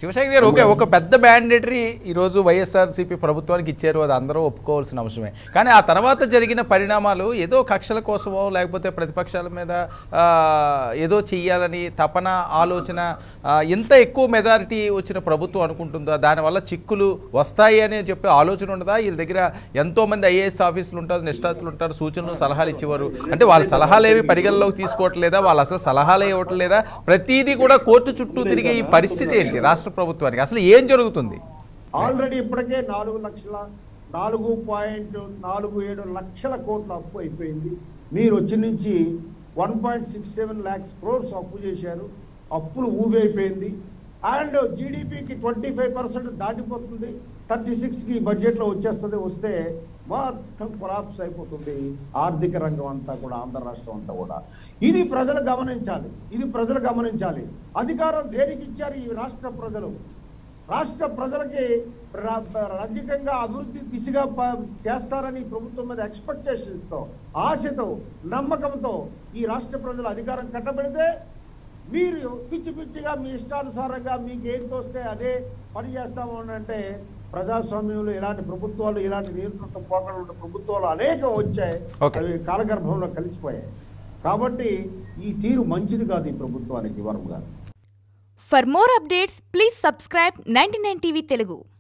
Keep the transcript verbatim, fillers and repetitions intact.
శివశంకర్ గారు ఓకే ఒక పెద్ద మ్యాండేటరీ ఈరోజు వైఎస్ఆర్సీపీ ప్రభుత్వానికి ఇచ్చారు, అది అందరూ ఒప్పుకోవాల్సిన అంశమే. కానీ ఆ తర్వాత జరిగిన పరిణామాలు ఏదో కక్షల కోసమో లేకపోతే ప్రతిపక్షాల మీద ఏదో చెయ్యాలని తపన ఆలోచన, ఎంత ఎక్కువ మెజారిటీ వచ్చిన ప్రభుత్వం అనుకుంటుందా దానివల్ల చిక్కులు వస్తాయి అని చెప్పే ఆలోచన ఉండదా? వీళ్ళ దగ్గర ఎంతోమంది ఐఏఎస్ ఆఫీసులు ఉంటారు, నిష్ఠాస్తులు ఉంటారు, సూచనలు సలహాలు ఇచ్చేవారు. అంటే వాళ్ళ సలహాలు ఏవి పరిగణలోకి తీసుకోవట్లేదా? వాళ్ళు అసలు సలహాలు ఇవ్వటం లేదా? ప్రతిదీ కూడా కోర్టు చుట్టూ తిరిగే ఈ పరిస్థితి ఏంటి రాష్ట్ర ప్రభుత్వానికి? అసలు ఏం జరుగుతుంది? ఆల్రెడీ ఇప్పటికే నాలుగు లక్షల నాలుగు పాయింట్ నాలుగు ఏడు లక్షల కోట్ల అప్పు అయిపోయింది. మీరు వచ్చి నుంచి one point six seven lakhs crores అప్పు చేశారు. అప్పులు ఊబైపోయింది. అండ్ జీడిపికి ట్వంటీ ఫైవ్ పర్సెంట్ దాటిపోతుంది. థర్టీ సిక్స్కి బడ్జెట్లో వచ్చేస్తుంది. వస్తే మొత్తం కొలాప్స్ అయిపోతుంది ఆర్థిక రంగం అంతా కూడా, ఆంధ్ర రాష్ట్రం అంతా కూడా. ఇది ప్రజలు గమనించాలి, ఇది ప్రజలు గమనించాలి. అధికారం దేనికి ఇచ్చారు ఈ రాష్ట్ర ప్రజలు? రాష్ట్ర ప్రజలకి రాజ్యకంగా అభివృద్ధి దిశగా చేస్తారని ప్రభుత్వం మీద ఎక్స్పెక్టేషన్స్తో, ఆశతో, నమ్మకంతో ఈ రాష్ట్ర ప్రజలు అధికారం కట్టబెడితే మీరు పిచ్చి పిచ్చిగా మీ ఇష్టానుసారంగా మీకు ఏం తోస్తే అదే పని చేస్తాము అని అంటే, ప్రజాస్వామ్యంలో ఇలాంటి ప్రభుత్వాలు, ఇలాంటి నియంత్రణ పోకడ ఉన్న ప్రభుత్వాలు అనేకం వచ్చాయి, అవి కాలగర్భంలో కలిసిపోయాయి. కాబట్టి ఈ తీరు మంచిది కాదు ఈ ప్రభుత్వానికి. వరం గారు, for more updates please subscribe ninety nine TV Telugu.